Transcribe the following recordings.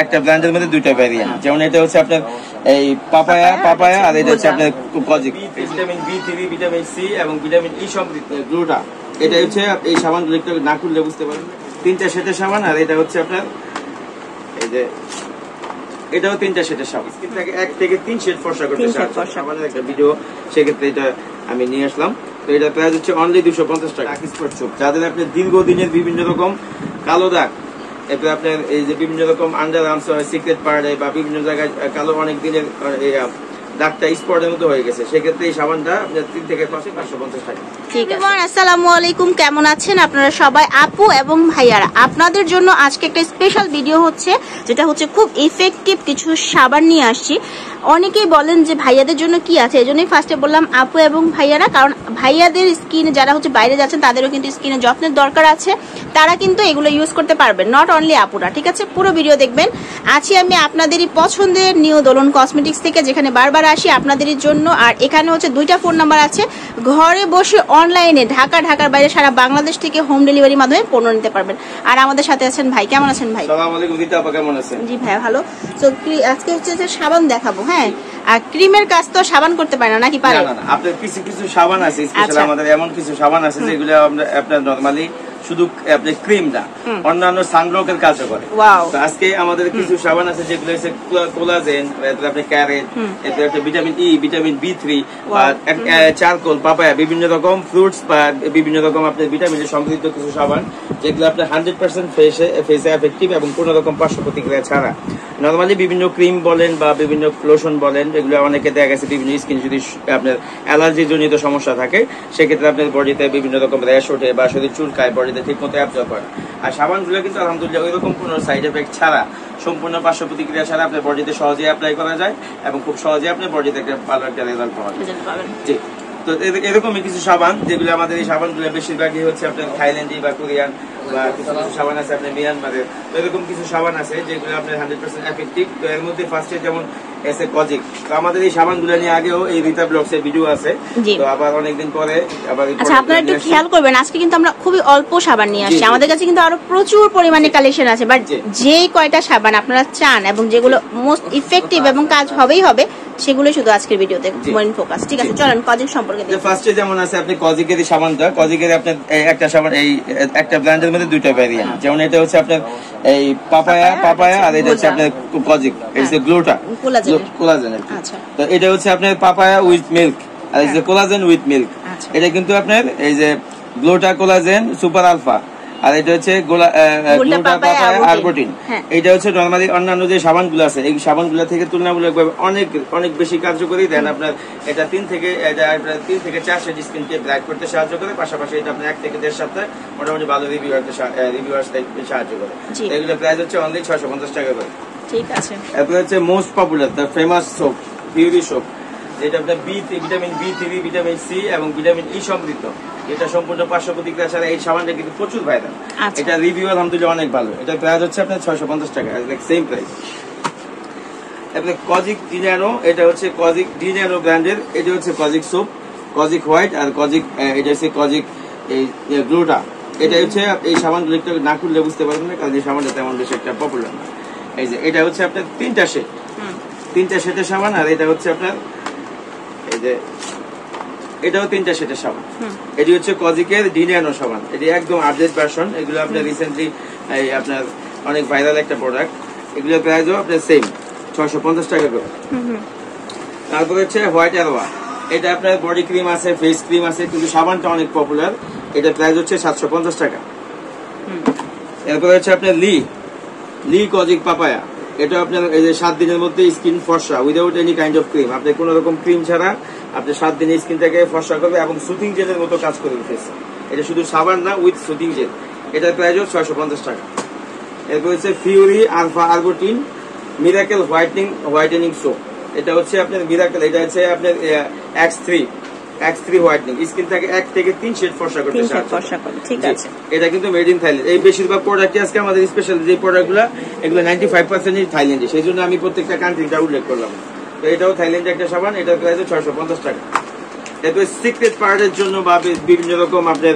একটা ব্র্যান্ডের মধ্যে দুইটা ভ্যারিয়েন্ট, যেমন এটা হচ্ছে আপনার এই পাপায়া আর এটা হচ্ছে আপনার kojic. Vitamin B3, vitamin C এবং ভিটামিন ই সমৃদ্ধ গ্লুটা। এটা হচ্ছে এই সাবানগুলো একটু না খুললে বুঝতে পারবেন, 3টা সেটের সাবান। আর এটা হচ্ছে আপনার এই যে এটাও 3টা সেটের সাবান, স্কিন থেকে 1 থেকে 3 শেড ফর্সা করতে সাবানের একটা ভিডিও, সেক্ষেত্রে এটা আমি নিয়ে আসলাম। তো এটা প্রাইস হচ্ছে অনলি 250 টাকা। এক্সপার্ট সোপ, যাদের আপনি দীর্ঘদিনের বিভিন্ন রকম কালো দাগ, এরপরে আপনার এই যে বিভিন্ন রকম আন্ডার আর্মস হয়, সিক্রেট পার্টে বা বিভিন্ন জায়গায় কালো অনেক দিনের দাগটা স্পটের মতো হয়ে গেছে, সেক্ষেত্রে এই সাবানটা আপনার 3 থেকে 550 টাকা। ঠিক আছে। আসসালামু আলাইকুম, কেমন আছেন আপনারা সবাই? আপু এবং ভাইয়ারা, আপনাদের জন্য আজকে একটা স্পেশাল ভিডিও হচ্ছে, যেটা হচ্ছে খুব ইফেক্টিভ কিছু সাবান নিয়ে আসছি। অনেকেই বলেন যে ভাইয়াদের জন্য কি আছে, এজন্যই ফার্স্টে বললাম আপু এবং ভাইয়ারা, কারণ ভাইয়াদের স্কিনে যারা হচ্ছে বাইরে যাচ্ছেন তাদেরও কিন্তু স্কিনে যত্নের দরকার আছে, তারা কিন্তু এগুলো ইউজ করতে পারবেন, নট অনলি আপুরা। ঠিক আছে, পুরো ভিডিও দেখবেন। আছি আমি আপনাদেরই পছন্দের নিউ দোলন কসমেটিক্স থেকে, যেখানে বারবার আসি আপনাদেরই জন্য। আর এখানে হচ্ছে 2টা ফোন নাম্বার আছে, ঘরে বসে অনলাইনে ঢাকার বাইরে সারা বাংলাদেশ থেকে হোম ডেলিভারির মাধ্যমে পণ্য নিতে পারবেন। আর আমাদের সাথে আছেন ভাই। কেমন আছেন ভাই? আসসালামু আলাইকুম গীতা আপা, কেমন আছেন? জি ভাই ভালো। তো আজকে হচ্ছে যে সাবান দেখাবো। হ্যাঁ, আর ক্রিমের কাজ তো সাবান করতে পারে না, নাকি পারে? না না, আপনার কিছু সাবান আছে স্পেশাল, আমাদের এমন কিছু সাবান আছে যেগুলো আপনার নরমালি শুধু আপনি ক্রিম না, অন্যান্য সানব্লকের কাজও করে। তো আজকে আমাদের কিছু সাবান আছে যেগুলো হচ্ছে কোলাজেন, আপনি ক্যারেট, এরপরে একটা vitamin E, vitamin B3, charcoal, papaya, বিভিন্ন রকম ফ্রুটস বা বিভিন্ন রকম আপনার ভিটামিনের সমৃদ্ধ কিছু সাবান, যেগুলো আপনার 100% ফেসে এফেক্টিভ এবং কোন রকম পার্শ্ব প্রতিক্রিয়া ছাড়া। নরমালি বিভিন্ন ক্রিম বলেন বা বিভিন্ন লোশন বলেন, এগুলো অনেকে দেখা গেছে বিভিন্ন স্কিন যদি আপনার অ্যালার্জি জনিত সমস্যা থাকে, সেক্ষেত্রে আপনার বডিতে বিভিন্ন রকম র্যাশ ওঠে বা শরীর চুলকায়, বডিতে ঠিক মতো অ্যাবজর্ব করে। আর সাবানগুলো কিন্তু আলহামদুলিল্লাহ ওই রকম কোনো সাইড এফেক্ট ছাড়া, সম্পূর্ণ পার্শ্ব প্রতিক্রিয়া ছাড়া আপনার বডিতে সহজেই অ্যাপ্লাই করা যায় এবং খুব সহজেই আপনার বডিতে একটা ভালো একটা রেজাল্ট পাওয়া যায়। জি, তো এরকমই কিছু সাবান, যেগুলো আমাদের এই সাবানগুলো বেশিরভাগই হচ্ছে আপনার থাইল্যান্ডি বা কোরিয়ান, বা কিছু সাবান আছে আপনার মিয়ানমারের। তো এরকম কিছু সাবান আছে যেগুলো আপনার 100% এফেক্টিভ। তো এর মধ্যে ফার্স্টে যেমন এসে কজিক। তো আমাদের এই সাবানগুলো নিয়ে আগেও এই রিতা ব্লগস এর ভিডিও আছে, তো আবার অনেকদিন পরে আবার। আচ্ছা, আপনারা একটু খেয়াল করবেন, আজকে কিন্তু আমরা খুবই অল্প সাবান নিয়ে আসছি। আমাদের কাছে কিন্তু আরো প্রচুর পরিমাণে কালেকশন আছে, বাট যেই কয়টা সাবান আপনারা চান এবং যেগুলো মোস্ট ইফেক্টিভ এবং কাজ হবেই হবে, সেগুলো শুধু আজকের ভিডিওতে মেইন ফোকাস। ঠিক আছে, চলেন কজিক সম্পর্কে দেখি। ফার্স্টে যেমন আছে আপনি কজিকের সাবানটা, কজিকের আপনার একটা সাবান, এই একটা ব্র্যান্ডের মধ্যে 2টা ভ্যারিয়েন্ট, যেমন এটা হচ্ছে আপনার এই পাপায়া আর এটা হচ্ছে আপনার কজিক, এটা হচ্ছে গ্লুটা, কোলাজেন। আচ্ছা, তো এটা হচ্ছে আপনার পাপায়া উইথ মিল্ক আর এই যে কোলাজেন উইথ মিল্ক। এটা কিন্তু আপনার এই যে গ্লুটা কোলাজেন সুপার আলফা, আর এটা হচ্ছে গ্লুটা পাপায়া আরবুটিন। এটা হচ্ছে নরমালি অন্যান্য যে সাবানগুলো আছে এই সাবানগুলো থেকে তুলনামূলকভাবে অনেক বেশি কার্যকরী। দেন আপনার এটা 3 থেকে 4 শেড স্কিনকে ব্রাইট করতে সাহায্য করে, পাশাপাশি এটা আপনার 1 থেকে 1.5 সপ্তাহে মোটামুটি ভালো রিভিউয়ার্স সাহায্য করে। এগুলো প্রাইস হচ্ছে অনলি 650 টাকা করে। ঠিক আছে। এরপর হচ্ছে most popular the famous soap, পিউরি সোপ, যেটা আপনার ভিটামিন B3, ভিটামিন সি এবং ভিটামিন ই সমৃদ্ধ। এটা সম্পূর্ণ পার্শ্ব প্রতিক্রিয়া ছাড়া এই সাবানটা কিন্তু প্রচুর ভাইরাল। এটা রিভিউ আলহামদুলিল্লাহ অনেক ভালো। এটা প্রাইস হচ্ছে আপনার 650 টাকা, সেম প্রাইস। আপনার কজিক ডিনানো, এটা হচ্ছে কজিক ডিনানো ব্র্যান্ডের। এটা হচ্ছে কজিক সোপ, কজিক হোয়াইট আর কজিক, এটা হচ্ছে কজিক এই গ্লুটা। এটা হচ্ছে এই সাবানগুলো একটু না খুললে বুঝতে পারবেন না, কারণ এই সাবানটা তেমন বেশি একটা পপুলার না। এই যে এটা হচ্ছে আপনার 3টা সেটের সাবান, আর এটা হচ্ছে আপনার এই যে এটাও 3টা সেটের সাবান। এটি হচ্ছে কজিকের ডিনানো সাবান, এটি একদম আপডেট ভার্সন। এগুলো আপনার রিসেন্টলি আপনার অনেক ভাইরাল একটা প্রোডাক্ট। এগুলো প্রাইসও আপনার সেম 650 টাকা করে। তারপরে হচ্ছে হোয়াইট অ্যালোয়া, এটা আপনার বডি ক্রিম আছে, ফেস ক্রিম আছে, কিন্তু সাবানটা অনেক পপুলার। এটা প্রাইস হচ্ছে 750 টাকা। এরপরে হচ্ছে আপনার লি কজিক পাপায়া, এটা আপনার এই যে 7 দিনের মধ্যে স্কিন ফর্সা without any kind of cream. আপনি কোন রকম ক্রিম ছাড়া আপনি 7 দিনে স্কিনটাকে ফর্সা করবে এবং সুথিং জেলের মতো কাজ করে ফেলছে। এটা শুধু সাবান না, উইথ সুথিং জেল। এটার প্রাইসও 650 টাকা। এরপর হচ্ছে ফিউরি alpha arbutin miracle whitening soap. এটা হচ্ছে আপনার মিরাকেল, এটা হচ্ছে আপনার X3 হোয়াইটেনিং, স্কিনটাকে 1 থেকে 3 শেড ফর্সা করতে সাহায্য করে। ঠিক আছে, এটা কিন্তু মেড ইন থাইল্যান্ড। এই বেশিরভাগ প্রোডাক্ট আজকে আমাদের স্পেশাল যে প্রোডাক্টগুলো, এগুলো 95% থাইল্যান্ডে, সেই জন্য আমি প্রত্যেকটা কান্ট্রিটা উল্লেখ করলাম। তো এটাও থাইল্যান্ডের একটা সাবান, এটার প্রাইস 650 টাকা। এরপরে সিক্রেট পার্টের জন্য বা বিভিন্ন রকম আপনার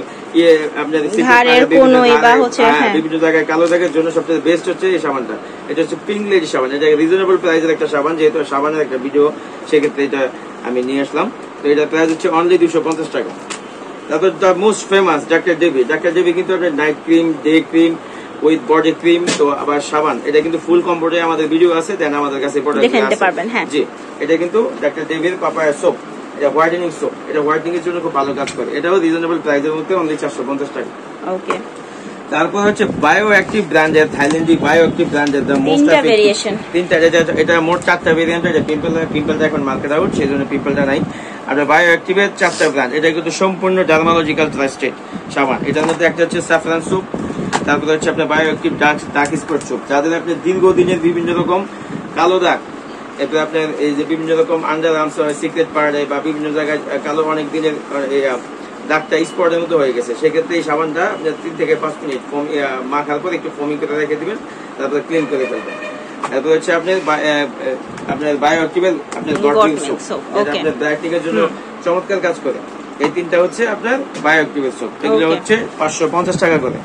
বিভিন্ন জায়গায় কালো দাগের জন্য সবচেয়ে বেস্ট হচ্ছে এই সাবানটা। এটা হচ্ছে পিঙ্ক লেডি সাবান। এটা রিজনেবল প্রাইসের একটা সাবান, যেহেতু সাবানের একটা ভিডিও, সেক্ষেত্রে এটা আমি নিয়ে আসলাম। তো এটা প্রাইস হচ্ছে অনলি 250 টাকা। তারপর the most famous doctor Davey. Doctor Davey কিন্তু আপনার night cream, day cream with body cream, তো আবার সাবান, এটা কিন্তু ফুল কম্বোতে আমাদের ভিডিও আছে, দেন আমাদের কাছে জি। এটা কিন্তু ডাক্তার ডেভির পাপায়া সোপ, এটা হোয়াইটেনিং সোপ, এটা হোয়াইটেনিং এর জন্য খুব ভালো কাজ করে। এটাও রিজনেবল প্রাইসের মধ্যে অনলি 450 টাকা। ওকে। তারপর হচ্ছে বায়ো অ্যাক্টিভ ব্র্যান্ডের, থাইল্যান্ডিক বায়ো অ্যাক্টিভ ব্র্যান্ডের তিনটা, এটা মোট 4টা ভেরিয়েন্ট। এটা পিম্পলটা এখন মার্কেট আউট, সেই জন্য পিম্পলটা নাই। আর বায়ো অ্যাক্টিভের 4টা ব্র্যান্ড। এটা কিন্তু সম্পূর্ণ ডার্মালজিক্যাল ট্রাস্টেড সাবান। এটার মধ্যে একটা হচ্ছে স্যাফরান সোপ, তারপরে হচ্ছে আপনার bio active dark spot soap, যাদের আপনার দীর্ঘদিনের বিভিন্ন রকম কালো দাগ, এরপরে আপনার এই যে বিভিন্ন রকম আন্ডার আর্মস হয়, সিক্রেট পার্টে বা বিভিন্ন জায়গায় কালো অনেক দিনের দাগটা স্পটের মতো হয়ে গেছে, সেক্ষেত্রে এই সাবানটা আপনার 3 থেকে 5 মিনিট মাখার পর একটু ফোমিং করে রেখে দিবেন, তারপরে ক্লিন করে ফেলবেন। তারপর হচ্ছে আপনার বায়ো অ্যাক্টিভের আপনার গর্টিং সোপ, এটা আপনার ব্রাইটনিং এর জন্য চমৎকার কাজ করে। এই 3টা হচ্ছে আপনার বায়ো অ্যাক্টিভের সোপ, এগুলো হচ্ছে 550 টাকা করে।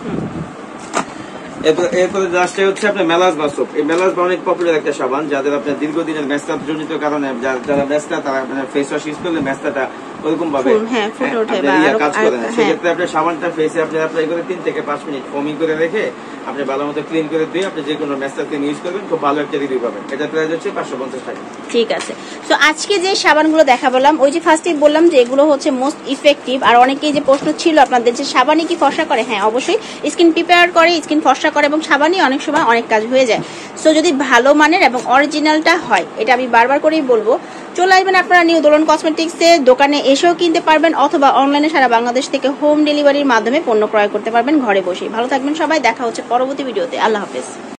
এরপরে লাস্টে হচ্ছে আপনার মেলাজমা সোপ। এই মেলাজমা অনেক পপুলার একটা সাবান, যাদের আপনার দীর্ঘদিনের মেস্তাত জনিত কারণে যারা মেস্তা, তারা আপনার ফেস ওয়াশ ইউজ করলে মেস্তাটা ওরকম ভাবে কাজ করে না, সেক্ষেত্রে আপনার সাবানটা ফেসে আপনি অ্যাপ্লাই করে 3 থেকে 5 মিনিট ফোমিং করে রেখে আপনি ভালো মতো ক্লিন করে দিয়ে আপনি যে কোনো মেস্তার ক্রিম ইউজ করবেন, খুব ভালো একটা রিভিউ পাবেন। এটা প্রাইস হচ্ছে 550 টাকা। ঠিক আছে। তো আজকে যে সাবানগুলো দেখাবলাম, ওই যে ফার্স্টেই বললাম যে এগুলো হচ্ছে মোস্ট ইফেক্টিভ। আর অনেকেই যে প্রশ্ন ছিল আপনাদের যে সাবানে কি ফর্সা করে, হ্যাঁ অবশ্যই স্কিন প্রিপেয়ার করে, স্কিন ফর্সা করে, এবং সাবানই অনেক সময় অনেক কাজ হয়ে যায়। সো যদি ভালো মানের এবং অরিজিনালটা হয়, এটা আমি বারবার করেই বলবো, চলে আসবেন আপনারা নিউ দোলন কসমেটিক্সে, দোকানে এসেও কিনতে পারবেন, অথবা অনলাইনে সারা বাংলাদেশ থেকে হোম ডেলিভারির মাধ্যমে পণ্য ক্রয় করতে পারবেন ঘরে বসেই। ভালো থাকবেন সবাই, দেখা হচ্ছে পরবর্তী ভিডিওতে। আল্লাহ হাফেজ।